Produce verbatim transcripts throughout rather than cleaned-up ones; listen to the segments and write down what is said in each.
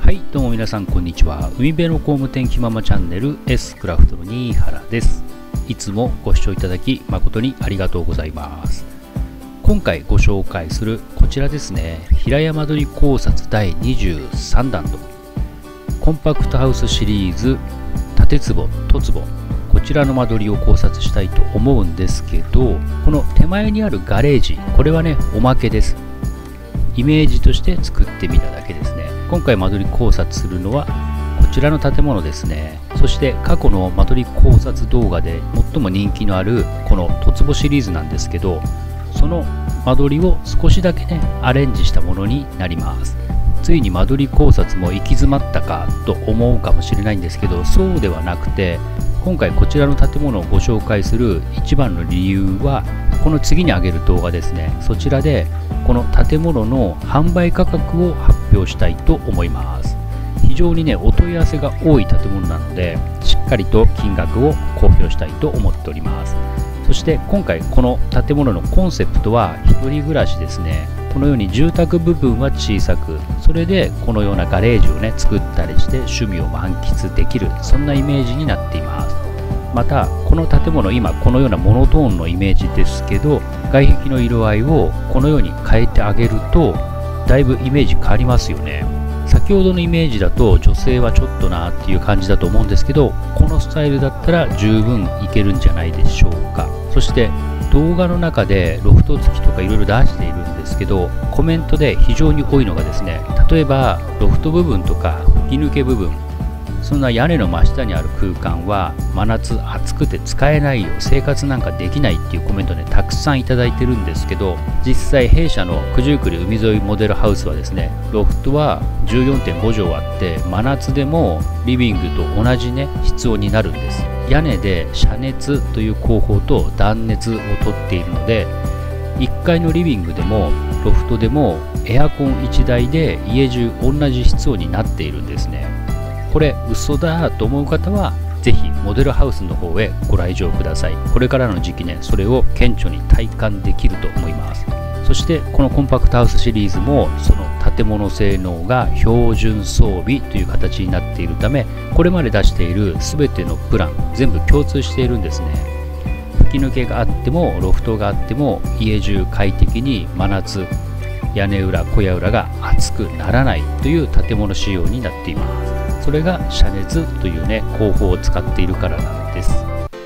はい、どうも皆さんこんにちは。海辺の工務店気ままチャンネル S クラフトの新原です。いつもご視聴いただき誠にありがとうございます。今回ご紹介するこちらですね、平屋間取り考察だいにじゅうさんだんとコンパクトハウスシリーズ縦坪と坪、こちらの間取りを考察したいと思うんですけど、この手前にあるガレージ、これはねおまけです。イメージとして作ってみただけですね。今回間取り考察するのはこちらの建物ですね。そして過去の間取り考察動画で最も人気のあるこのと坪シリーズなんですけど、その間取りを少しだけねアレンジしたものになります。ついに間取り考察も行き詰まったかと思うかもしれないんですけど、そうではなくて、今回こちらの建物をご紹介する一番の理由は、この次に上げる動画ですね、そちらでこの建物の販売価格を発表したいと思います。非常にねお問い合わせが多い建物なので、しっかりと金額を公表したいと思っております。そして今回この建物のコンセプトは一人暮らしですね。このように住宅部分は小さく、それでこのようなガレージをね作ったりして趣味を満喫できる、そんなイメージになっています。またこの建物、今このようなモノトーンのイメージですけど、外壁の色合いをこのように変えてあげるとだいぶイメージ変わりますよね。先ほどのイメージだと女性はちょっとなっていう感じだと思うんですけど、このスタイルだったら十分いけるんじゃないでしょうか。そして動画の中でロフト付きとかいろいろ出しているんですけど、コメントで非常に多いのがですね、例えばロフト部分とか吹き抜け部分、そんな屋根の真下にある空間は真夏暑くて使えないよ、生活なんかできないっていうコメントねたくさんいただいてるんですけど、実際弊社の九十九里海沿いモデルハウスはですね、ロフトは じゅうよんてんごじょうあって真夏でもリビングと同じね室温になるんです。屋根で遮熱という工法と断熱をとっているので、いっかいのリビングでもロフトでもエアコンいちだいで家中同じ室温になっているんですね。これ嘘だと思う方はぜひモデルハウスの方へご来場ください。これからの時期ね、それを顕著に体感できると思います。そしてこのコンパクトハウスシリーズもその建物性能が標準装備という形になっているため、これまで出している全てのプラン全部共通しているんですね。吹き抜けがあってもロフトがあっても家中快適に真夏屋根裏小屋裏が暑くならないという建物仕様になっています。それが遮熱というね工法を使っているからなんです。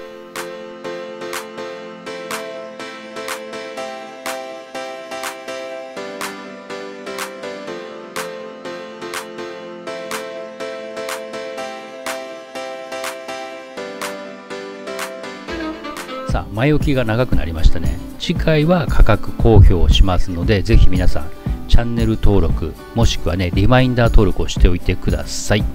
さあ前置きが長くなりましたね。次回は価格公表しますので、ぜひ皆さんチャンネル登録もしくはねリマインダー登録をしておいてください。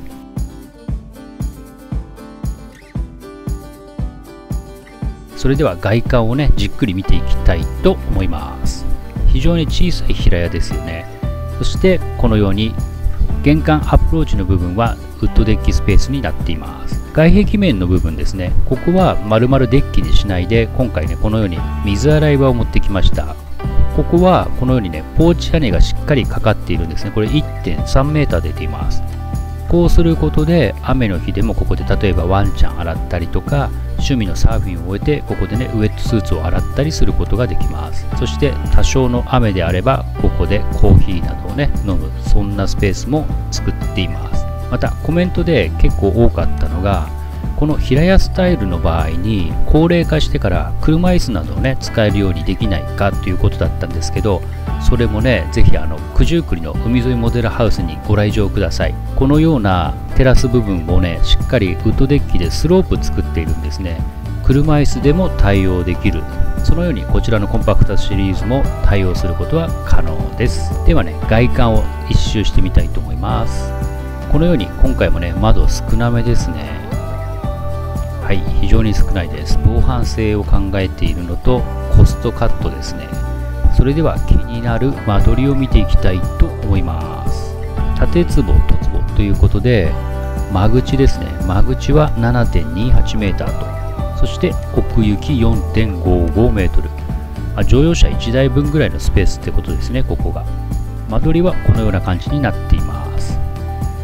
それでは外観をねじっくり見ていきたいと思います。非常に小さい平屋ですよね。そしてこのように玄関アプローチの部分はウッドデッキスペースになっています。外壁面の部分ですね、ここは丸々デッキにしないで、今回ねこのように水洗い場を持ってきました。ここはこのようにねポーチ屋根がしっかりかかっているんですね。これ いってんさんメーター出ています。こうすることで雨の日でもここで例えばワンちゃん洗ったりとか、趣味のサーフィンを終えてここでねウェットスーツを洗ったりすることができます。そして多少の雨であればここでコーヒーなどをね飲む、そんなスペースも作っています。またコメントで結構多かったのが、この平屋スタイルの場合に高齢化してから車椅子などをね使えるようにできないかということだったんですけど、それもねぜひあの九十九里の海沿いモデルハウスにご来場ください。このようなテラス部分をねしっかりウッドデッキでスロープ作っているんですね。車椅子でも対応できる、そのようにこちらのコンパクトシリーズも対応することは可能です。ではね外観を一周してみたいと思います。このように今回もね窓少なめですね。はい、非常に少ないです。防犯性を考えているのとコストカットですね。それでは気になる間取りを見ていきたいと思います。縦坪と坪ということで、間口ですね。間口は ななてんにはちメーターと、そして奥行き よんてんごごメートル、まあ、乗用車いちだいぶんぐらいのスペースってことですね。ここが間取りはこのような感じになっています。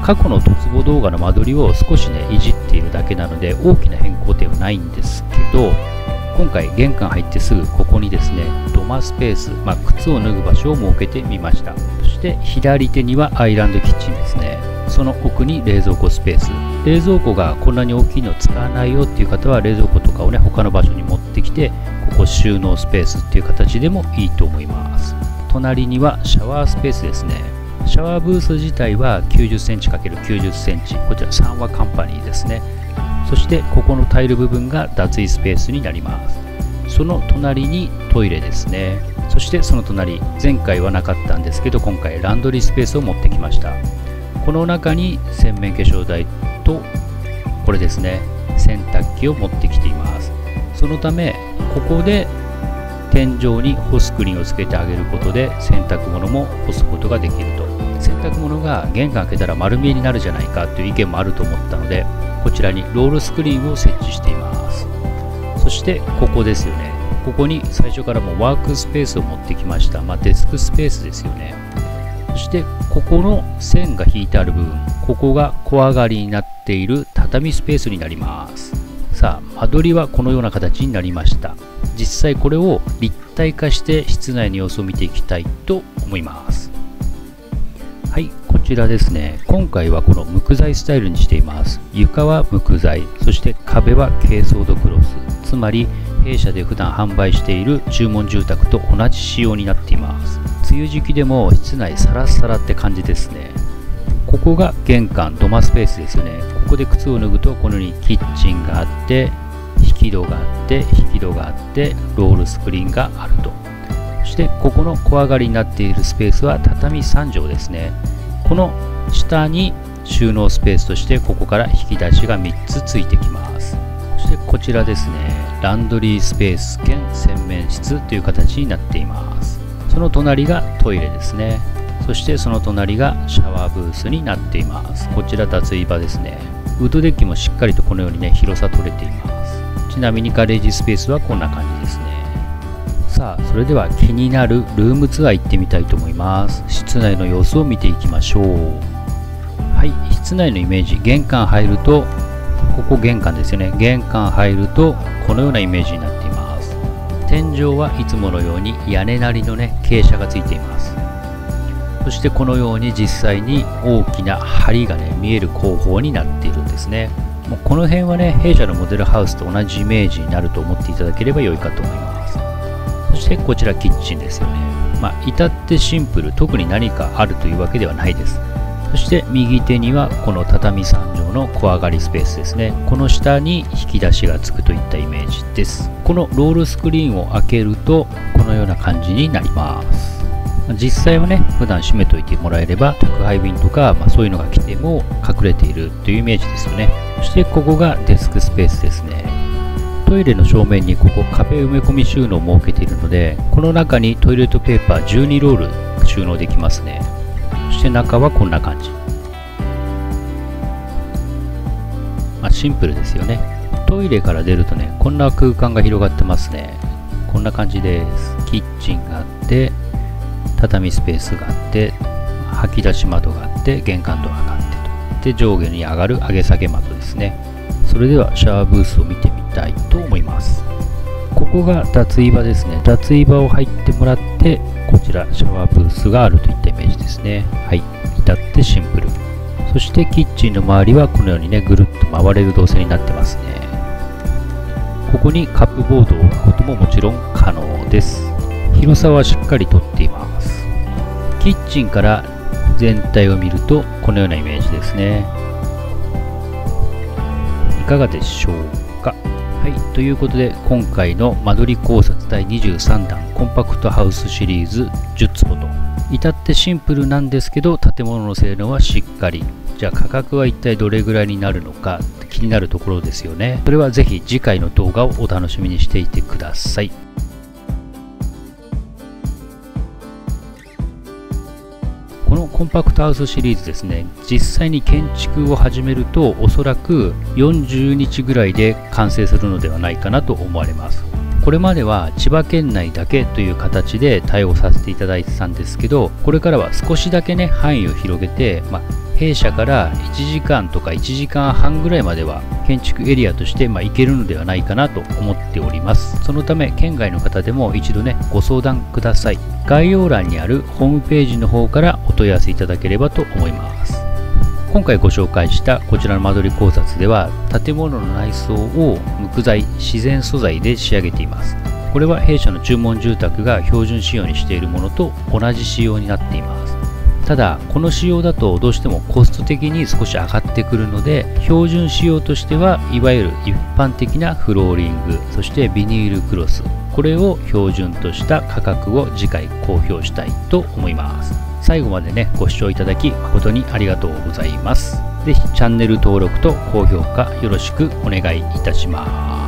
過去の突母動画の間取りを少しねいじっているだけなので大きな変更点はないんですけど、今回玄関入ってすぐここにですね土間スペース、まあ、靴を脱ぐ場所を設けてみました。そして左手にはアイランドキッチンですね。その奥に冷蔵庫スペース。冷蔵庫がこんなに大きいの使わないよっていう方は冷蔵庫とかをね他の場所に持ってきて、ここ収納スペースっていう形でもいいと思います。隣にはシャワースペースですね。シャワーブース自体は きゅうじゅっセンチかけるきゅうじゅっセンチ、こちらさんわカンパニーですね。そしてここのタイル部分が脱衣スペースになります。その隣にトイレですね。そしてその隣、前回はなかったんですけど今回ランドリースペースを持ってきました。この中に洗面化粧台とこれですね洗濯機を持ってきています。そのためここで天井に干すクリーンをつけてあげることで洗濯物も干すことができると。洗濯物が玄関開けたら丸見えになるじゃないかという意見もあると思ったので、こちらにロールスクリーンを設置しています。そしてここですよね。ここに最初からもうワークスペースを持ってきました。まあ、デスクスペースですよね。そしてここの線が引いてある部分、ここが小上がりになっている畳スペースになります。さあ間取りはこのような形になりました。実際これを立体化して室内の様子を見ていきたいと思います。はい、こちらですね。今回はこの無垢材スタイルにしています。床は無垢材、そして壁は珪藻土クロス、つまり弊社で普段販売している注文住宅と同じ仕様になっています。梅雨時期でも室内サラサラって感じですね。ここが玄関土間スペースですよね。ここで靴を脱ぐとこのようにキッチンがあって引き戸があって引き戸があってロールスクリーンがあると。そしてここの小上がりになっているスペースは畳さん畳ですね。この下に収納スペースとしてここから引き出しがみっつついてきます。そしてこちらですね、ランドリースペース兼洗面室という形になっています。その隣がトイレですね。そしてその隣がシャワーブースになっています。こちら脱衣場ですね。ウッドデッキもしっかりとこのようにね広さ取れています。ちなみにガレージスペースはこんな感じですね。さあそれでは気になるルームツアー行ってみたいと思います。室内の様子を見ていきましょう。はい、室内のイメージ、玄関入るとここ玄関ですよね。玄関入るとこのようなイメージになっています。天井はいつものように屋根なりのね傾斜がついています。そしてこのように実際に大きな梁がね見える工法になっているんですね。もうこの辺はね弊社のモデルハウスと同じイメージになると思っていただければ良いかと思います。そしてこちらキッチンですよね。まあ至ってシンプル、特に何かあるというわけではないです。そして右手にはこの畳さん畳の小上がりスペースですね。この下に引き出しがつくといったイメージです。このロールスクリーンを開けるとこのような感じになります。実際はね普段閉めといてもらえれば宅配便とか、まあ、そういうのが来ても隠れているというイメージですよね。そしてここがデスクスペースですね。トイレの正面にここ壁埋め込み収納を設けているので、この中にトイレットペーパーじゅうにロール収納できますね。そして中はこんな感じ、まあ、シンプルですよね。トイレから出るとねこんな空間が広がってますね。こんな感じです。キッチンがあって畳スペースがあって吐き出し窓があって玄関ドアがあってと、で上下に上がる上げ下げ窓ですね。それではシャワーブースを見てみたいと思います。ここが脱衣場ですね。脱衣場を入ってもらってこちらシャワーブースがあるといったイメージですね。はい、至ってシンプル。そしてキッチンの周りはこのようにねぐるっと回れる動線になってますね。ここにカップボードを置くことももちろん可能です。広さはしっかりとっています。キッチンから全体を見るとこのようなイメージですね。いかがでしょうか。はい、ということで今回の間取り考察だいにじゅうさんだんコンパクトハウスシリーズじゅっつぼと、至ってシンプルなんですけど建物の性能はしっかり。じゃあ価格は一体どれぐらいになるのか気になるところですよね。それはぜひ次回の動画をお楽しみにしていてください。このコンパクトハウスシリーズですね、実際に建築を始めるとおそらくよんじゅうにちぐらいで完成するのではないかなと思われます。これまでは千葉県内だけという形で対応させていただいてたんですけど、これからは少しだけね範囲を広げて、まあ、 弊社からいちじかんとかいちじかんはんぐらいまでは建築エリアとしてまあ行けるのではないかなと思っております。そのため県外の方でも一度ねご相談ください。概要欄にあるホームページの方からお問い合わせいただければと思います。今回ご紹介したこちらの間取り考察では、建物の内装を木材、自然素材で仕上げています。これは弊社の注文住宅が標準仕様にしているものと同じ仕様になっています。ただこの仕様だとどうしてもコスト的に少し上がってくるので、標準仕様としてはいわゆる一般的なフローリング、そしてビニールクロス、これを標準とした価格を次回公表したいと思います。最後までねご視聴いただき誠にありがとうございます。ぜひチャンネル登録と高評価よろしくお願いいたします。